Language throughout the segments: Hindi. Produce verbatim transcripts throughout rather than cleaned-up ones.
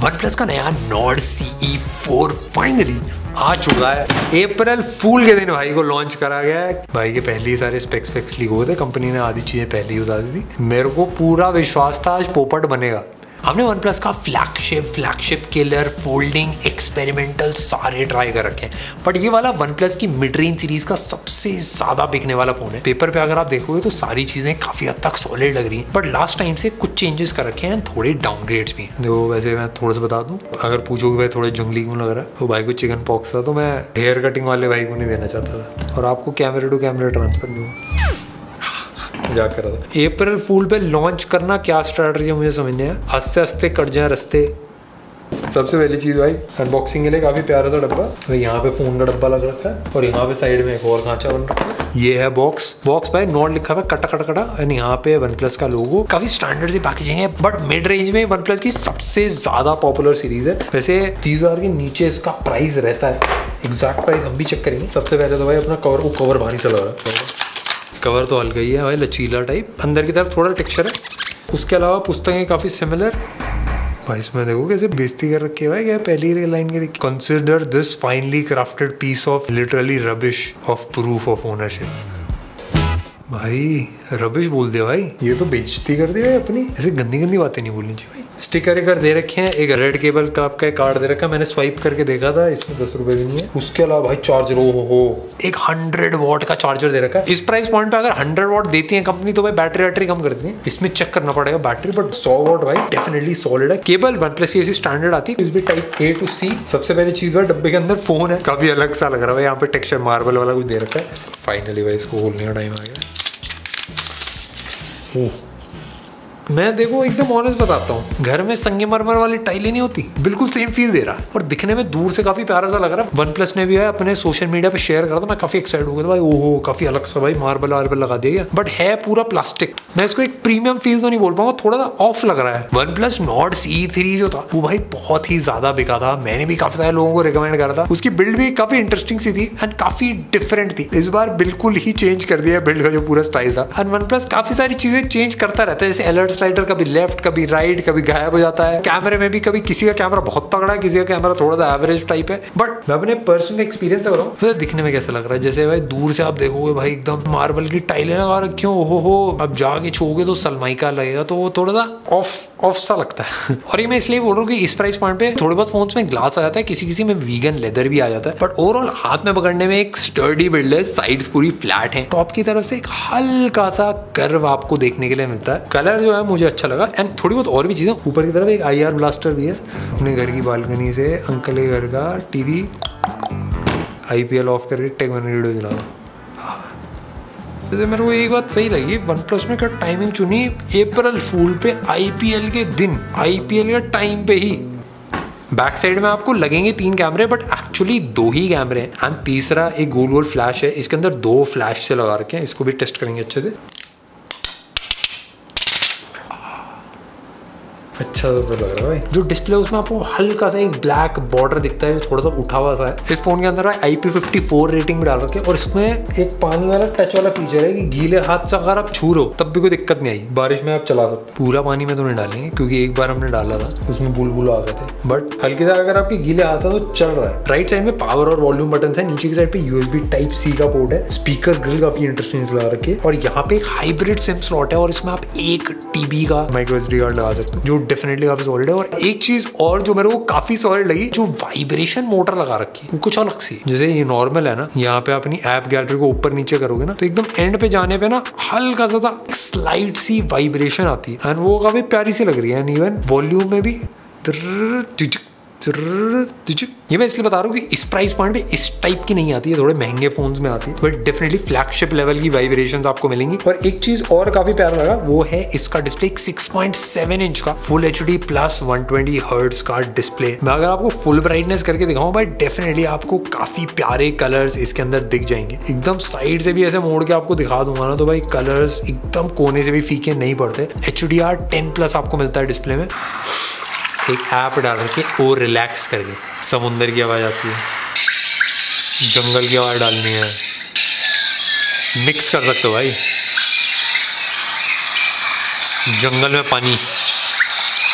वन प्लस का नया Nord C E four finally आ चुका है। अप्रैल फूल के दिन भाई को लॉन्च करा गया है। भाई के पहले ही सारे स्पेक्स फेक्स लीक हुए थे, कंपनी ने आधी चीजें पहले ही बता दी थी। मेरे को पूरा विश्वास था आज पोपट बनेगा। हमने वन प्लस का flagship flagship killer folding experimental सारे ट्राई कर रखे हैं, बट ये वाला वन प्लस की मिड रेंज सीरीज का सबसे ज्यादा बिकने वाला फोन है। पेपर पे अगर आप देखोगे तो सारी चीजें काफी हद तक सॉलिड लग रही हैं, बट लास्ट टाइम से कुछ चेंजेस कर रखे हैं, थोड़े डाउनग्रेड्स भी। देखो वैसे मैं थोड़ा सा बता दूं, अगर पूछोगे भाई थोड़े जंगली क्यों लग रहा है, तो भाई को चिकन पॉक्स था तो मैं हेयर कटिंग वाले भाई को नहीं देना चाहता था, और आपको कैमरे टू कैमरे ट्रांसफर नहीं हुआ। मजाक कर रहा था। अप्रैल फूल पे लॉन्च करना क्या स्ट्रैटेजी मुझे समझ नहीं है। हंसते हंसते कट जाए रास्ते। सबसे पहली चीज भाई अनबॉक्सिंग के लिए काफी प्यारा सा डब्बा। तो यहाँ पे फोन का डब्बा लग रखा है और यहाँ पे साइड में एक और खांचा बन रखा है। ये है बॉक्स बॉक्स भाई नॉर्ड लिखा हुआ कटा कटा कटा एंड यहाँ पे वन प्लस का लोगो। काफी स्टैंडर्ड सी पैकेजिंग है, बट मिड रेंज में वन प्लस की सबसे ज्यादा पॉपुलर सीरीज है। वैसे तीस हजार के नीचे इसका प्राइस रहता है। एग्जैक्ट प्राइस हम भी चेक करेंगे। सबसे पहले तो भाई अपना कवर, वो कवर भारी सा लग रहा है। कवर तो हल्का ही है भाई, लचीला टाइप। अंदर की तरफ थोड़ा टेक्सचर है। उसके अलावा पुस्तकें काफी सिमिलर। भाई इसमें देखो कैसे बेइज्जती कर रखी है भाई, क्या पहली लाइन के लिखी, consider this finely crafted piece of literally rubbish of proof of ownership. भाई रबिश बोल दिया भाई, ये तो बेइज्जती कर दी भाई अपनी। ऐसे गंदी गंदी बातें नहीं बोलनी चाहिए भाई। स्टिकर एक दे रखे हैं, एक रेड केबल क्लब का कार्ड दे रखा है। मैंने स्वाइप करके देखा था, इसमें दस रुपए भी नहीं है। उसके अलावा भाई चार्जर, हो हो एक हंड्रेड वॉट का चार्जर दे रखा है। इस प्राइस पॉइंट पे अगर हंड्रेड वॉट देती है कंपनी तो भाई बैटरी बैटरी कम करती है। इसमें चेक करना पड़ेगा बैटरी, बट सौ वॉट भाई डेफिनेटली सॉलिड है। केबल वन प्लस की ऐसी स्टैंडर्ड आती है, टाइप ए टू सी। सबसे पहली चीज भाई डब्बे के अंदर फोन है, काफी अलग सा लग रहा है। यहाँ पे टेक्सचर मार्बल वाला कुछ दे रखा है। फाइनली भाई इसको खोलने का टाइम आ गया। मैं देखो एकदम ऑनेस्ट बताता हूँ, घर में संगमरमर वाली टाइलें नहीं होती, बिल्कुल सेम फील दे रहा है और दिखने में दूर से काफी प्यारा सा लग रहा है। वन प्लस ने भी है अपने सोशल मीडिया पे शेयर करा था, मैं काफी एक्साइटेड हो गया था भाई। ओहो काफी अलग सा भाई मार्बल वार्बल लगा दिया गया, बट है पूरा प्लास्टिक। मैं इसको एक प्रीमियम फील तो नहीं बोल पाऊंगा, थोड़ा सा ऑफ लग रहा है। OnePlus Nord C three जो था वो भाई बहुत ही ज्यादा बिका था। मैंने भी काफी सारे लोगों को रिकमेंड करा था। उसकी बिल्ड भी काफी इंटरेस्टिंग सी थी एंड काफी डिफरेंट थी। इस बार बिल्कुल ही चेंज कर दिया बिल्ड का जो पूरा स्टाइल था। एंड वन प्लस काफी सारी चीजें चेंज करता रहता है, जैसे अलर्ट स्लाइडर कभी लेफ्ट कभी राइट कभी गायब हो जाता है। कैमरे में भी कभी किसी का कैमरा बहुत तगड़ा है, किसी का कैमरा थोड़ा सा एवरेज टाइप है। बट मैं अपने पर्सनल एक्सपीरियंस से बताऊं तो दिखने में कैसा लग रहा है, जैसे भाई दूर से आप देखोगे भाई एकदम मार्बल की टाइलें लगा रखी हो हो हो अब जाके छूओगे तो सलमाइका लगेगा, तो वो थोड़ा सा ऑफ ऑफ सा लगता है। और ये मैं इसलिए बोल रहा हूँ कि इस प्राइस पॉइंट पे थोड़े बहुत फोन्स में ग्लास आ जाता है, किसी किसी में वीगन लेदर भी आ जाता है, बट ओवरऑल हाथ में पकड़ने में एक स्टर्डी बिल्ड है। साइड्स पूरी फ्लैट है, टॉप की तरफ से एक हल्का सा कर्व आपको देखने के लिए मिलता है। कलर जो है मुझे अच्छा लगा एंड थोड़ी बहुत और भी चीजें। ऊपर की तरफ एक आई आर ब्लास्टर भी है। अपने घर की बालकनी से अंकल के घर का TV I P L off करके टेक वीडियो चला रहा। जैसे मेरे को एक बात सही लगी, वन प्लस ने क्या टाइमिंग चुनी, अप्रैल फूल पे आई पी एल के दिन, आई पी एल के टाइम पे ही। बैक साइड में आपको लगेंगे तीन कैमरे, बट एक्चुअली दो ही कैमरे हैं एंड तीसरा एक गोल गोल फ्लैश है। इसके अंदर दो फ्लैश से लगा रखे हैं, इसको भी टेस्ट करेंगे अच्छे से। अच्छा तो लग रहा है भाई। जो डिस्प्ले उसमें आपको हल्का सा एक ब्लैक बॉर्डर दिखता है, थोड़ा सा उठा हुआ सा है। इस फोन के अंदर I P fifty four rating भी डाल रखी है और इसमें एक पानी वाला टच वाला फीचर है कि गीले हाथ से अगर आप छू रहे हो तब भी कोई दिक्कत नहीं आई, बारिश में आप चला सकते हो। पूरा पानी में तो नहीं डालेंगे क्योंकि एक बार हमने डाला था उसमें बुलबुल आ गए थे, बट हल्के सा अगर आपके गीले हाथ है तो चल रहा है। राइट साइड में पावर और वॉल्यूम बटन है, नीचे की साइड पे यूएसबी टाइप सी का पोर्ट है। स्पीकर ग्रिल काफी इंटरेस्टिंग लगा रखी है और यहाँ पे एक हाइब्रिड सिम स्लॉट है और इसमें आप एक टीबी का माइक्रो एसडी कार्ड लगा सकते हो, जो डेफिनेटली काफी सॉलिड है। और एक चीज और जो मेरे को काफी सॉलिड लगी, जो वाइब्रेशन मोटर लगा रखी है कुछ अलग सी। जैसे ये नॉर्मल है ना, यहाँ पे अपनी ऐप गैलरी को ऊपर नीचे करोगे ना तो एकदम एंड पे जाने पे ना हल्का सा स्लाइड सी वाइब्रेशन आती है एंड वो काफी प्यारी सी लग रही है। इवन वॉल्यूम में भी ये मैं इसलिए बता रहा हूँ कि इस प्राइस पॉइंट पे इस टाइप की नहीं आती है, थोड़े महंगे फोन्स में आती है, बट डेफिनेटली फ्लैगशिप लेवल की वाइब्रेशंस आपको मिलेंगी। और एक चीज और काफी प्यारा लगा, वो है इसका display six point seven inch का full H D plus one twenty hertz का डिस्प्ले। मैं अगर आपको फुल ब्राइटनेस करके दिखाऊं भाई, डेफिनेटली आपको काफी प्यारे कलर्स इसके अंदर दिख जाएंगे। एकदम साइड से भी ऐसे मोड़ के आपको दिखा दूंगा ना तो भाई कलर्स एकदम कोने से भी फीके नहीं पड़ते। H D R ten plus आपको मिलता है डिस्प्ले में। एक ऐप डाल रखी है और रिलैक्स करके, समुंदर की आवाज आती है, जंगल की आवाज डालनी है, मिक्स कर सकते हो भाई, जंगल में पानी,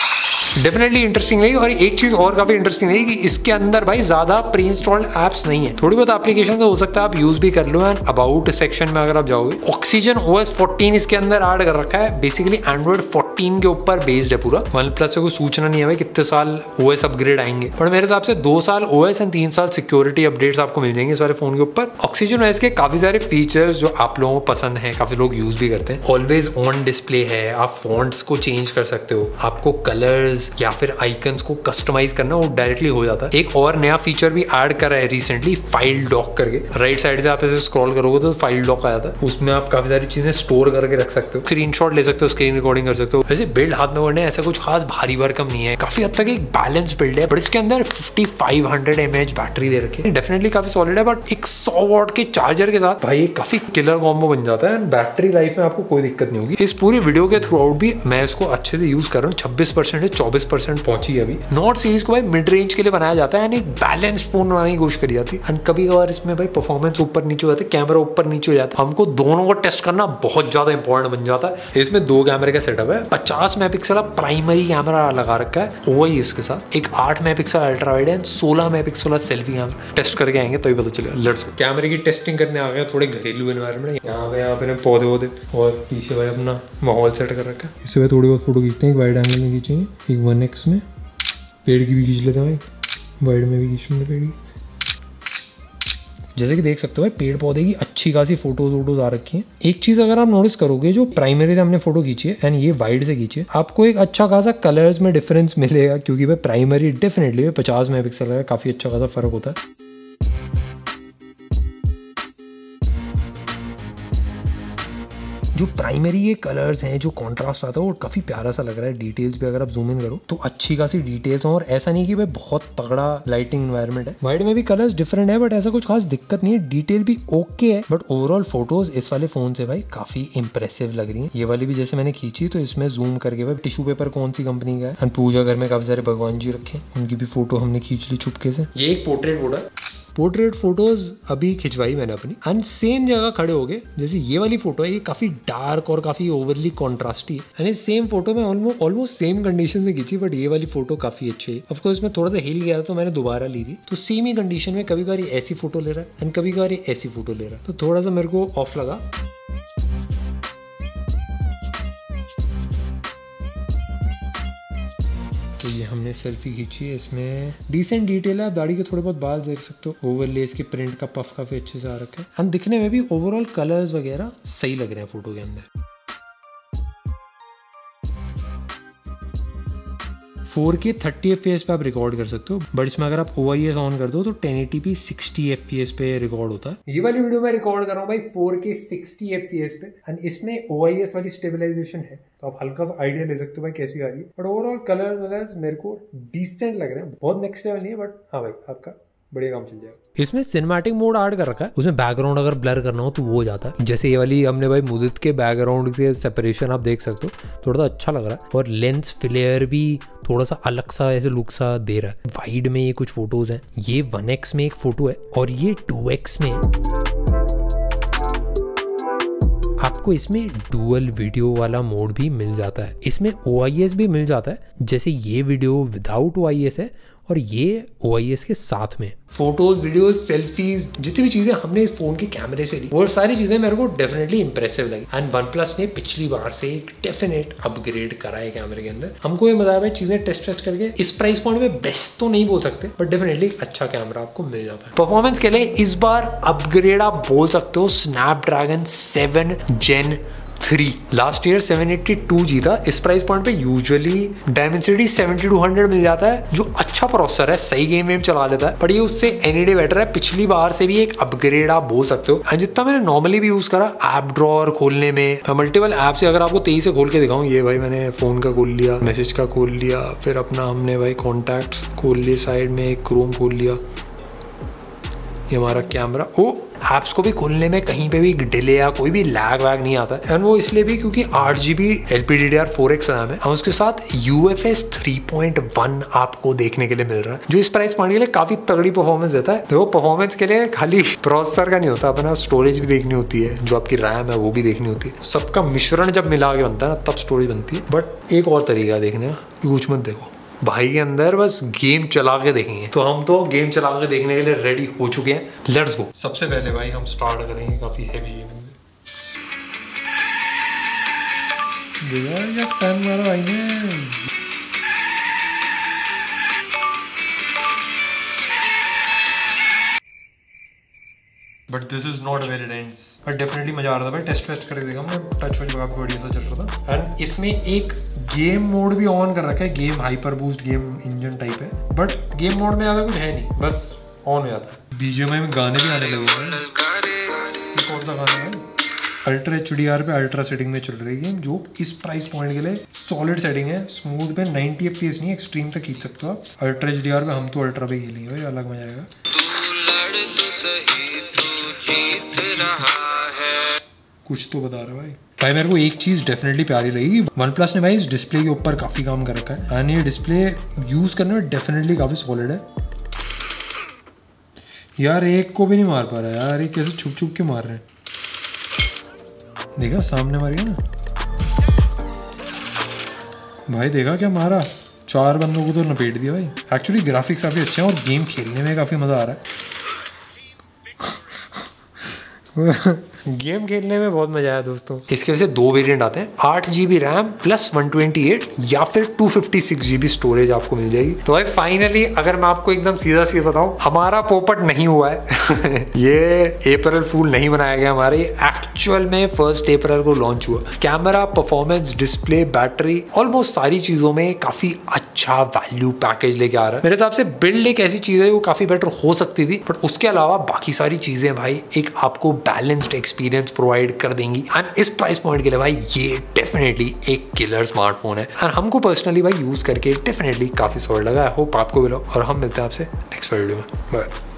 डेफिनेटली इंटरेस्टिंग लगी। और एक चीज और काफी इंटरेस्टिंग लगी कि इसके अंदर भाई ज्यादा प्री इंस्टॉल्ड एप्स नहीं है, थोड़ी बहुत एप्लीकेशन तो हो सकता है आप यूज भी कर लो। एंड अबाउट सेक्शन में अगर आप जाओगे, ऑक्सीजन ओएस फोर्टीन इसके अंदर ऐड कर रखा है। बेसिकली एंड्रॉइड फोर्टीन के ऊपर बेस्ड है पूरा। वन प्लस से कोई सूचना नहीं है भाई कितने साल ओएस अपग्रेड आएंगे, पर मेरे हिसाब से दो साल ओएस एंड तीन साल सिक्योरिटी अपडेट्स आपको मिल जाएंगे इस वाले फोन के ऊपर। ऑक्सीजन ओएस के काफी सारे फीचर्स जो आप लोगों को पसंद है, काफी लोग यूज भी करते हैं। ऑलवेज ऑन डिस्प्ले है, आप फॉन्ट्स को चेंज कर सकते हो, आपको कलर्स या फिर आइकन्स को कस्टमाइज करना वो डायरेक्टली हो जाता है। एक और नया फीचर भी ऐड करा है रिसेंटली, फाइल लॉक करके। राइट साइड से आप ऐसे स्क्रॉल करोगे तो फाइल लॉक आ जाता है, उसमें आप काफी सारी चीजें स्टोर करके रख सकते हो, स्क्रीनशॉट ले सकते हो, स्क्रीन रिकॉर्डिंग कर सकते हो। वैसे बिल्ड हाथ में पड़ने ऐसा कुछ खास भारी भरकम नहीं है, काफी हद तक एक बैलेंस बिल्ड है। बट इसके अंदर fifty five hundred mAh battery दे रखी है, डेफिनेटली काफी सॉलिड है। बट एक सौ वॉट के चार्जर के साथ भाई काफी किलर कॉम्बो बन जाता है। बैटरी लाइफ में आपको कोई दिक्कत नहीं होगी। इस पूरी वीडियो के थ्रू आउट भी मैं इसको अच्छे से यूज कर रहा हूँ। छब्बीस परसेंट है, चौबीस परसेंट पहुंची है अभी। नोट सीरीज को भाई मिड रेंज के लिए बनाया जाता है, यानी एक बैलेंस्ड फोन बनाने की कोशिश करी जाती है। कभी कभार इसमें भाई परफॉर्मेंस ऊपर नीचे हो जाता है, कैमरा ऊपर नीचे हो जाता है, हमको दोनों को टेस्ट करना बहुत ज्यादा इंपॉर्टेंट बन जाता है। इसमें दो कैमरे का सेटअप है, पचास मेगापिक्सल प्राइमरी कैमरा लगा रखा है वही इसके साथ, एक आठ मेगापिक्सल अल्ट्रा वाइड है, सोलह मेगापिक्सल सेल्फी कैमरा। टेस्ट करके आएंगे तभी पता चलेगा। Let's go. कैमरे की टेस्टिंग करने आ गए, थोड़े घरेलू एनवायरनमेंट। यहाँ पे यहाँ पे पौधे वौधे और पीछे भाई अपना माहौल सेट कर रखा है। इससे थोड़ी बहुत फोटो खींचते हैं, एक वाइड एंगल में खींचेंगे, एक वन एक्स में, पेड़ की भी खींच लेते हैं भाई, वाइड में भी खींच लेते पेड़ की। जैसे कि देख सकते हो भाई पेड़ पौधे की अच्छी खासी फोटोज वोटोज आ रखी हैं। एक चीज अगर आप नोटिस करोगे, जो प्राइमरी से हमने फोटो खींची है एंड ये वाइड से खींची है, आपको एक अच्छा खासा कलर्स में डिफरेंस मिलेगा, क्योंकि भाई प्राइमरी डेफिनेटली पचास मेगापिक्सल का काफी अच्छा खासा फर्क होता है। जो प्राइमरी ये कलर्स हैं, जो कॉन्ट्रास्ट आता है वो काफी प्यारा सा लग रहा है। डिटेल्स भी अगर आप जूम इन करो तो अच्छी खासी डिटेल्स हैं, और ऐसा नहीं कि भाई बहुत तगड़ा लाइटिंग एनवायरनमेंट है। वाइड में भी कलर्स डिफरेंट है, बट ऐसा कुछ खास दिक्कत नहीं है। डिटेल भी ओके है, बट ओवरऑल फोटोज इस वाले फोन से भाई काफी इंप्रेसिव लग रही है। ये वाली भी जैसे मैंने खींची तो इसमें जूम करके भाई टिश्यू पेपर कौन सी कंपनी का है, हम पूजा घर में काफी सारे भगवान जी रखे, उनकी भी फोटो हमने खींच ली चुपके से। ये एक पोर्ट्रेट फोटो है, पोर्ट्रेट फोटोज अभी खिंचवाई मैंने अपनी, एंड सेम जगह खड़े हो गए। जैसे ये वाली फोटो है, ये काफी डार्क और काफी ओवरली कॉन्ट्रास्टी है, यानी सेम फोटो में ऑलमोस्ट ऑलमोस्ट सेम कंडीशन में खींची, बट ये वाली फोटो काफी अच्छी है। ऑफ कोर्स मैं थोड़ा सा हिल गया तो मैंने दोबारा ली थी, तो सेम ही कंडीशन में कभी कभार ऐसी फोटो ले रहा है एंड कभी कभार ऐसी फोटो ले रहा है, तो थोड़ा सा मेरे को ऑफ लगा। तो ये हमने सेल्फी खींची है, इसमें डिसेंट डिटेल है, आप दाढ़ी के थोड़े बहुत बाल देख सकते हो, ओवरले इसके प्रिंट का पफ काफी अच्छे से आ रखा है, एंड दिखने में भी ओवरऑल कलर्स वगैरह सही लग रहे हैं फोटो के अंदर। फोर के थर्टी एफ पी एस पे आप रिकॉर्ड कर सकते हो, बट इसमें अगर आप ओ आई एस ऑन कर दो तो ten eighty P sixty F P S पे रिकॉर्ड होता है। ये वाली वीडियो मैं रिकॉर्ड कर रहा हूँ भाई four K sixty F P S पे, एंड इसमें ओ आई एस वाली स्टेबलाइजेशन है, तो आप हल्का सा आइडिया ले सकते हो भाई कैसी आ रही है। बट ओवरऑल कलर्स वलर्स मेरे को डिसेंट लग रहे हैं, बहुत नेक्स्ट लेवल नहीं है, बट हाँ भाई आपका बढ़िया काम चल जाएगा। इसमें सिनेमैटिक मोड ऐड कर रखा है, उसमें बैकग्राउंड अगर ब्लर करना हो तो वो हो जाता है। जैसे ये वाली हमने भाई मुदित के बैकग्राउंड के सेपरेशन आप देख सकते हो, थोड़ा सा अच्छा लग रहा है, और लेंस फ्लेयर भी थोड़ा सा अलग सा ऐसे लुक सा दे रहा है। वाइड में ये कुछ फोटोज हैं, ये वन एक्स में एक फोटो है और ये टू एक्स में। आपको इसमें डुअल वीडियो वाला मोड भी मिल जाता है, इसमें ओ आई एस भी मिल जाता है। जैसे ये video without O I S है और ये ओ आई एस के साथ में। फोटोज, वीडियोस, सेल्फीज, जितनी भी चीजें हमने इस फोन के कैमरे से ली, वो सारी चीजें मेरे को डेफिनेटली इंप्रेसिव लगी। एंड वन प्लस ने पिछली बार से एक डेफिनेट अपग्रेड करा है कैमरे के अंदर। हमको ये मजा आया चीजें टेस्ट टेस्ट करके। इस प्राइस पॉइंट में बेस्ट तो नहीं बोल सकते, बट डेफिनेटली एक अच्छा कैमरा आपको मिल जाता है। परफॉर्मेंस के लिए इस बार अपग्रेड आप बोल सकते हो Snapdragon seven gen three. Last year seven eighty two G था। इस प्राइस पॉइंट पे usually Dimensity seventy two hundred मिल जाता है, जो अच्छा प्रोसेसर है, सही गेम वेम चला लेता है, पर ये उससे एनी डे बेटर है। पिछली बार से भी एक अपग्रेड आप बोल सकते हो। जितना मैंने नॉर्मली भी यूज करा ऐप ड्रॉअर खोलने में, मल्टीपल ऐप से अगर आपको तेईस से खोल के दिखाऊं, ये भाई मैंने फोन का खोल लिया, मैसेज का खोल लिया, फिर अपना हमने भाई कॉन्टैक्ट्स खोल लिए, साइड में एक क्रोम खोल लिया, ये हमारा कैमरा। ओ ऐप्स को भी खोलने में कहीं पे भी डिले या कोई भी लैग वैग नहीं आता है, एंड वो इसलिए भी क्योंकि आठ G B L P D D R four X RAM है, और उसके साथ U F S three point one आपको देखने के लिए मिल रहा है, जो इस प्राइस पॉइंट के लिए काफी तगड़ी परफॉर्मेंस देता है। देखो परफॉर्मेंस के लिए खाली प्रोसेसर का नहीं होता, अपना स्टोरेज भी देखनी होती है, जो आपकी रैम है वो भी देखनी होती है। सबका मिश्रण जब मिला के बनता है ना तब स्टोरेज बनती है। बट एक और तरीका देखने का, कुछ मत देखो, भाई के अंदर बस गेम चला के देखेंगे। तो हम तो गेम चला के देखने के लिए रेडी हो चुके हैं, लेट्स गो। सबसे पहले भाई हम स्टार्ट करेंगे काफी हैवी गेम। देखा क्या टर्न मारा भाई ने। But this is not very dense, but definitely मजा आ रहा था भाई। टेस्ट वेस्ट करके देखा मैं, टच वच काफी बढ़िया सा चल रहा था। एंड इसमें एक गेम मोड भी ऑन कर रखा है, game hyper boost game engine type है, बट गेम मोड में ज्यादा कुछ है नहीं, बस ऑन हो जाता है। बीजीएमआई में गाने भी आने लगे हैं। ये कौन सा गाना है? अल्ट्रा एच डी आर पे अल्ट्रा सेटिंग में चल रही है गेम, जो इस प्राइस पॉइंट के लिए सॉलिड सेटिंग है। स्मूथ पे नाइंटी एफ पी एस नहीं, एक्सट्रीम तक खींच सकते हो आप। अल्ट्रा एच डी आर पे हम तो अल्ट्रा पे खेलेंगे भाई, अलग मजा आएगा। कुछ तो बता रहा भाई। भाई मेरे को एक चीज डेफिनेटली प्यारी लगी, वन प्लस ने भाई इस डिस्प्ले के ऊपर काफी काम कर रखा है। एंड ये डिस्प्ले यूज करने में डेफिनेटली काफी सॉलिड है। यार एक को भी नहीं मार पा रहा यार, ये कैसे छुप छुप के मार रहे हैं। देखा सामने मार गया ना भाई, देखा क्या मारा, चार बंदों को तो लपेट दिया भाई। एक्चुअली ग्राफिक्स काफी अच्छे हैं और गेम खेलने में काफी मजा आ रहा है। गेम खेलने में बहुत मजा आया दोस्तों। इसके वजह से दो वेरिएंट आते हैं, आठ GB RAM plus one twenty eight या फिर two fifty six GB storage आपको मिल जाएगी। तो भाई फाइनली अगर मैं आपको एकदम सीधा सीधा बताऊं, हमारा पोपट नहीं हुआ है। ये अप्रैल फूल नहीं बनाया गया हमारे, एक्चुअल में फर्स्ट अप्रैल को लॉन्च हुआ। Camera, performance, display, battery, almost सारी चीजों में काफी अच्छा वैल्यू पैकेज लेके आ रहा है। मेरे हिसाब से बिल्ड एक ऐसी चीज है वो काफी बेटर हो सकती थी, बट उसके अलावा बाकी सारी चीजें भाई एक आपको बैलेंस्ड एक्सपीरियंस प्रोवाइड कर देंगी। एंड इस प्राइस पॉइंट के लिए भाई ये डेफिनेटली एक किलर स्मार्टफोन है। एंड हमको पर्सनली भाई यूज करके डेफिनेटली काफी सॉलिड लगा। आई होप आपको भी लगा, और हम मिलते हैं आपसे नेक्स्ट वीडियो में। बाय।